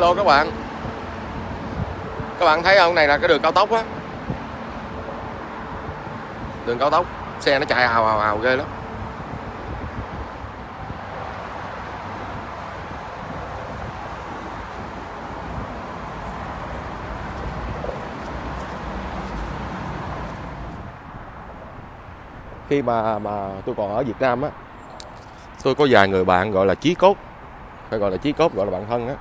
Hello các bạn. Các bạn thấy không, này là cái đường cao tốc á. Đường cao tốc, xe nó chạy ào ào ào ghê lắm. Khi mà tôi còn ở Việt Nam á, tôi có vài người bạn gọi là chí cốt, phải gọi là chí cốt, gọi là bạn thân á.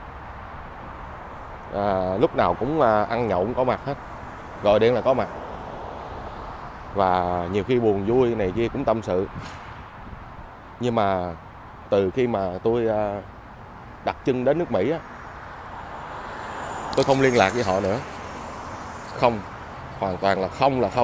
Lúc nào cũng ăn nhậu cũng có mặt hết, gọi điện là có mặt, và nhiều khi buồn vui này kia cũng tâm sự. Nhưng mà từ khi mà tôi đặt chân đến nước Mỹ á, tôi không liên lạc với họ nữa. Không, hoàn toàn là không.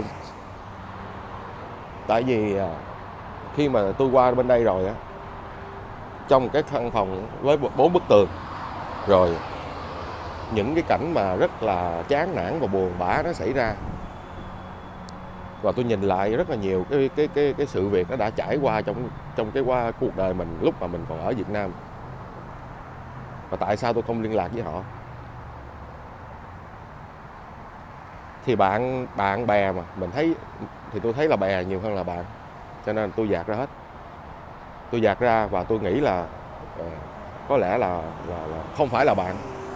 Tại vì khi mà tôi qua bên đây rồi á, trong cái căn phòng với 4 bức tường, rồi những cái cảnh mà rất là chán nản và buồn bã nó xảy ra, và tôi nhìn lại rất là nhiều cái sự việc nó đã trải qua trong cái cuộc đời mình lúc mà mình còn ở Việt Nam, và tại sao tôi không liên lạc với họ. Thì bạn bè mà mình thấy, thì tôi thấy là bè nhiều hơn là bạn, cho nên tôi dạt ra hết. Tôi dạt ra và tôi nghĩ là có lẽ là không phải là bạn.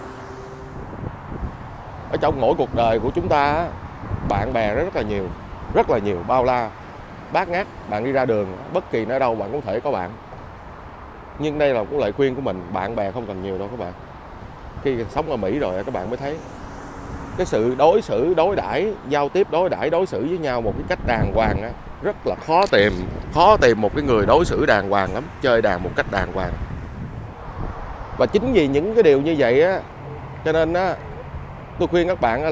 Ở trong mỗi cuộc đời của chúng ta, bạn bè rất là nhiều, bao la bát ngát. Bạn đi ra đường bất kỳ nơi đâu bạn cũng thể có bạn. Nhưng đây là cũng lời khuyên của mình, bạn bè không cần nhiều đâu các bạn. Khi sống ở Mỹ rồi các bạn mới thấy cái sự đối xử, đối đãi, giao tiếp, đối xử với nhau một cái cách đàng hoàng á, rất là khó tìm một cái người đối xử đàng hoàng lắm, chơi đàn một cách đàng hoàng. Và chính vì những cái điều như vậy á, cho nên á, tôi khuyên các bạn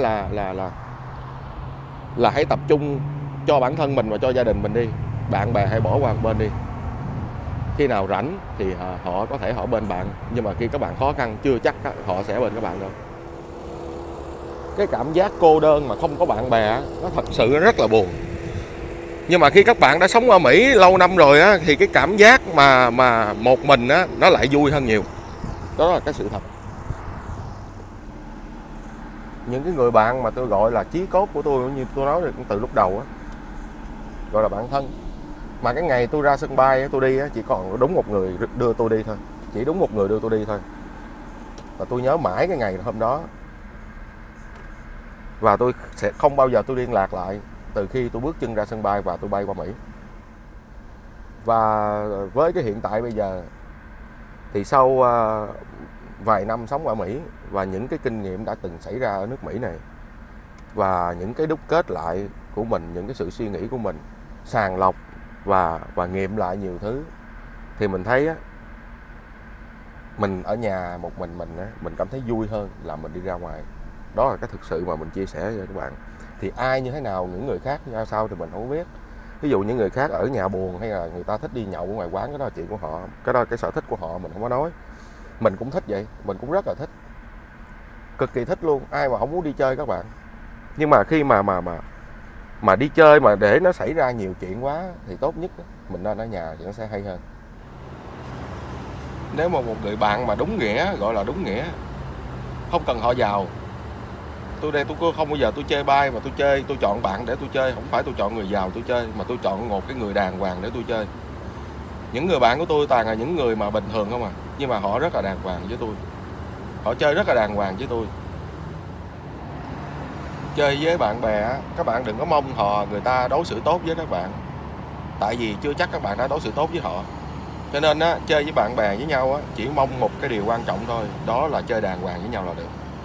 là hãy tập trung cho bản thân mình và cho gia đình mình đi. Bạn bè hãy bỏ qua một bên đi. Khi nào rảnh thì họ có thể họ bên bạn, nhưng mà khi các bạn khó khăn chưa chắc họ sẽ bên các bạn đâu. Cái cảm giác cô đơn mà không có bạn bè nó thật sự rất là buồn. Nhưng mà khi các bạn đã sống ở Mỹ lâu năm rồi á, thì cái cảm giác mà một mình á, nó lại vui hơn nhiều. Đó là cái sự thật. Những cái người bạn mà tôi gọi là chí cốt của tôi, như tôi nói từ lúc đầu á, gọi là bạn thân. Mà cái ngày tôi ra sân bay tôi đi á, chỉ còn đúng một người đưa tôi đi thôi. Chỉ đúng một người đưa tôi đi thôi. Và tôi nhớ mãi cái ngày hôm đó. Và tôi sẽ không bao giờ tôi liên lạc lại từ khi tôi bước chân ra sân bay và tôi bay qua Mỹ. Và với cái hiện tại bây giờ thì sau vài năm sống ở Mỹ và những cái kinh nghiệm đã từng xảy ra ở nước Mỹ này, và những cái đúc kết lại của mình, những cái sự suy nghĩ của mình, sàng lọc và nghiệm lại nhiều thứ, thì mình thấy á, mình ở nhà một mình á, mình cảm thấy vui hơn là mình đi ra ngoài. Đó là cái thực sự mà mình chia sẻ với các bạn. Thì ai như thế nào, những người khác như sao thì mình không biết. Ví dụ những người khác ở nhà buồn, hay là người ta thích đi nhậu ở ngoài quán, cái đó là chuyện của họ, cái đó là cái sở thích của họ, mình không có nói. Mình cũng thích vậy, mình cũng rất là thích, cực kỳ thích luôn. Ai mà không muốn đi chơi các bạn. Nhưng mà khi mà đi chơi mà để nó xảy ra nhiều chuyện quá thì tốt nhất mình nên ở nhà thì nó sẽ hay hơn. Nếu mà một người bạn mà đúng nghĩa, gọi là đúng nghĩa, không cần họ giàu. Tôi đây tôi không bao giờ tôi chơi bai, mà tôi chọn bạn để tôi chơi, không phải tôi chọn người giàu tôi chơi, mà tôi chọn một cái người đàng hoàng để tôi chơi. Những người bạn của tôi toàn là những người mà bình thường không à, nhưng mà họ rất là đàng hoàng với tôi. Họ chơi rất là đàng hoàng với tôi. Chơi với bạn bè, các bạn đừng có mong người ta đối xử tốt với các bạn. Tại vì chưa chắc các bạn đã đối xử tốt với họ. Cho nên á, chơi với bạn bè với nhau á, chỉ mong một cái điều quan trọng thôi, đó là chơi đàng hoàng với nhau là được.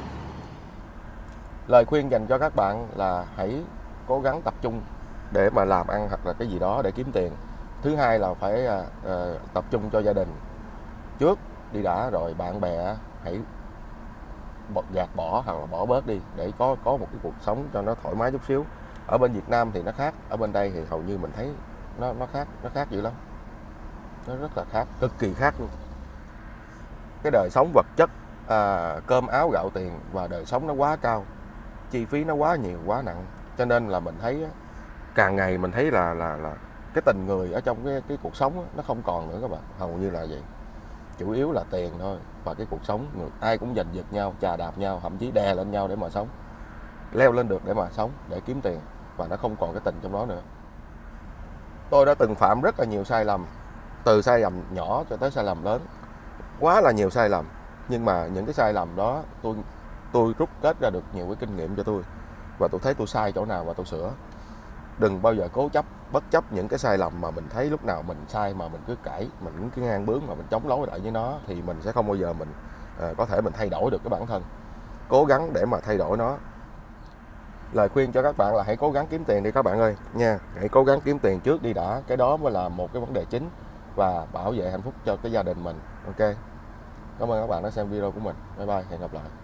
Lời khuyên dành cho các bạn là hãy cố gắng tập trung để mà làm ăn hoặc là cái gì đó để kiếm tiền. Thứ hai là phải tập trung cho gia đình trước đi đã, rồi bạn bè hãy gạt bỏ hoặc là bỏ bớt đi để có một cái cuộc sống cho nó thoải mái chút xíu. Ở bên Việt Nam thì nó khác, ở bên đây thì hầu như mình thấy nó khác dữ lắm. Nó rất là khác, cực kỳ khác luôn. Cái đời sống vật chất, cơm áo gạo tiền, và đời sống nó quá cao, chi phí nó quá nhiều, quá nặng. Cho nên là mình thấy càng ngày mình thấy là cái tình người ở trong cái cuộc sống nó không còn nữa các bạn, hầu như là vậy. chủ yếu là tiền thôi. Và cái cuộc sống ai cũng giành giật nhau, chà đạp nhau, thậm chí đè lên nhau để mà sống, leo lên được để mà sống, để kiếm tiền, và nó không còn cái tình trong đó nữa. Tôi đã từng phạm rất là nhiều sai lầm, từ sai lầm nhỏ cho tới sai lầm lớn, quá là nhiều sai lầm. Nhưng mà những cái sai lầm đó tôi rút kết ra được nhiều cái kinh nghiệm cho tôi, và tôi thấy tôi sai chỗ nào và tôi sửa. Đừng bao giờ cố chấp, bất chấp những cái sai lầm mà mình thấy lúc nào mình sai mà mình cứ cãi, mình cứ ngang bướng mà mình chống đối lại với nó, thì mình sẽ không bao giờ mình có thể mình thay đổi được cái bản thân. Cố gắng để mà thay đổi nó. Lời khuyên cho các bạn là hãy cố gắng kiếm tiền đi các bạn ơi nha. Hãy cố gắng kiếm tiền trước đi đã, cái đó mới là một cái vấn đề chính, và bảo vệ hạnh phúc cho cái gia đình mình. Ok, cảm ơn các bạn đã xem video của mình. Bye bye, hẹn gặp lại.